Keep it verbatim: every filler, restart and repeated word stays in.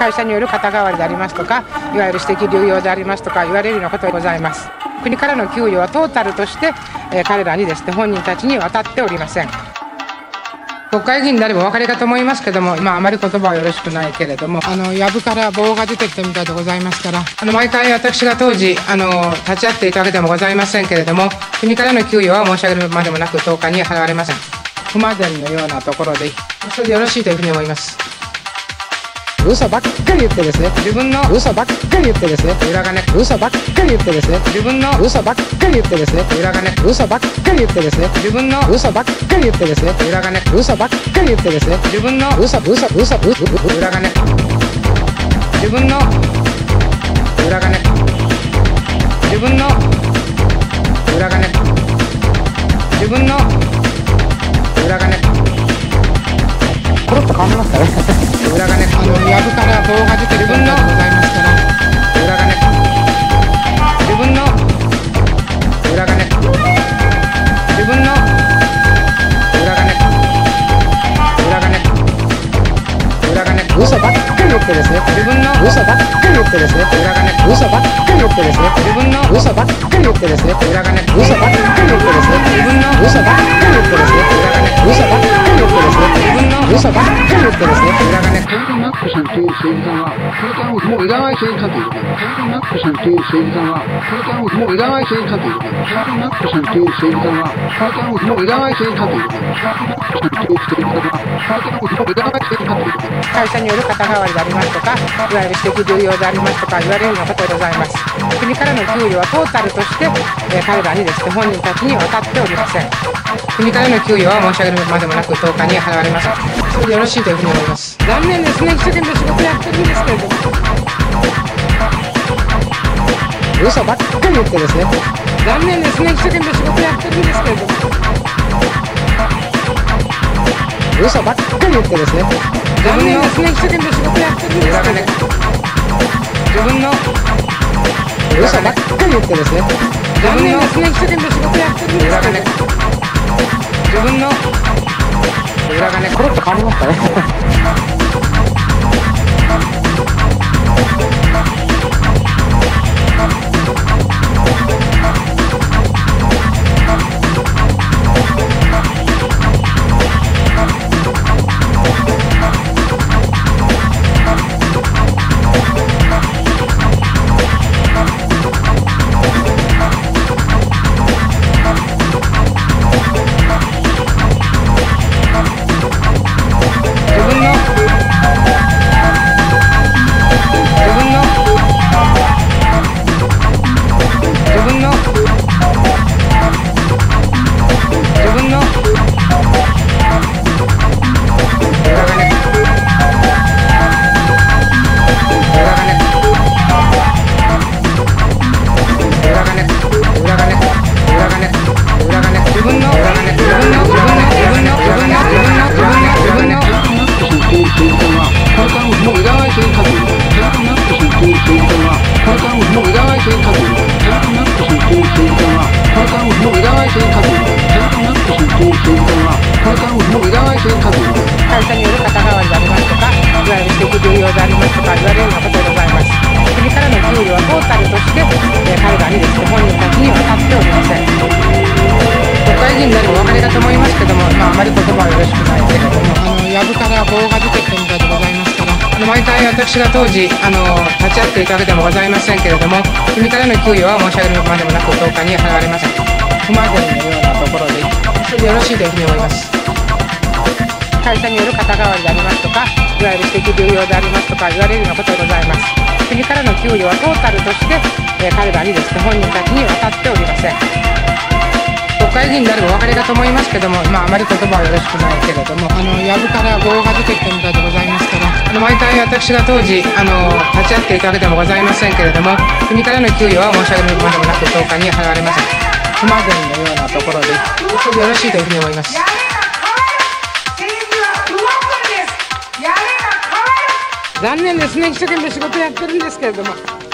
会社による肩代わりでありますとか、いわゆる私的流用でありますとか言われるようなことがございます。国からの給与はトータルとして、えー、彼らにですね、本人たちに渡っておりません。国会議員であればお分かりかと思いますけども、今あまり言葉はよろしくないけれども、あの藪から棒が出てきたみたいでございますから、あの毎回私が当時あの立ち会っていたわけでもございませんけれども、国からの給与は申し上げるまでもなくとおかに払われません。不満点のようなところでそれでよろしいというふうに思います。嘘ばっかり言ってですね、自分の嘘ばっかり言ってですね、裏金嘘ばっかり言ってですね、自分の嘘ばっかり言ってですね、裏金嘘ばっかり言ってですね、自分の嘘ばっかり言ってですね、裏金嘘ばっかり言ってですね、自分の嘘嘘嘘嘘裏金自分の裏金自分の裏金自分の裏金コロッと変わりますかね裏金あの藪から棒が出てる分のございますから裏金自分の裏金自分の裏金裏金裏金嘘ばっかり言ってですね、自分の嘘ばっかり言ってですね、裏金嘘ばっかり言ってですね、自分の嘘ばっかり言ってですね、裏金嘘ばっかり言ってですね、自分の嘘ばっかり言ってですね、裏金嘘ばっかり言ってですね、自分の嘘ばっかり言ってですね、裏金カードナックさんという政治家はこれからももういらない政治家ということで、カードナックさんという政治家はこれからももういらない政治家ということで、カードナックさんという政治家はこれからももういらない政治家ということで、カードナックさんという政治家はこれからももういらない政治家ということで、 会社による肩代わりでありますとか、いわゆる私的流用でありますとか言われるようなことでございます。国からの給与はトータルとして、えー、彼らにですね、本人たちに渡っておりません。国からの給与は申し上げるまでもなくとおかに払われません。それでよろしいというふうに思います。残念ですね、一生懸命仕事やってるんですけれども、嘘ばっかり言ってですね、残念ですね、一生懸命仕事やってるんですけれども、嘘ばっかり言ってですね、残念ですね、一生懸命仕事やってるんですけれども、自分の嘘ばっかり言ってですね、残念ですね、一生懸命仕事やってるんですけれども、自分の裏金コロッと変わりましたね会社による肩代わりでありますとか、いわゆる私的流用でありますとか言われるようなことでございます。国からの給与はトータルとして、えー、彼らにですね、本人たちに渡っておりません。国会議員であればお分かりかと思いますけども、まあ、あまり言葉はよろしくないけれども、あの藪から棒が出てきたみたいでございますから、あの毎回私が当時あの立ち会っていたわけでもございませんけれども、国からの給与は申し上げるまでもなくとおかに払われません。不満点のようなところでそれでよろしいというふうに思います。会社による肩代わりでありますとか、いわゆる私的流用でありますとか言われるようなことでございます。国からの給与はトータルとして、えー、彼らにですね、本人たちに渡っておりません。国会議員であればお分かりかと思いますけども、まあ、あまり言葉はよろしくないけれども、あの藪から棒が出てきたみたいでございますから、あの毎回私が当時あの立ち会っていたわけでもございませんけれども、国からの給与は申し上げるまでもなくとおかに払われません。不満点のようなところでそれでよろしいというふうに思います。残念ですね、一生懸命仕事やってるんですけれども。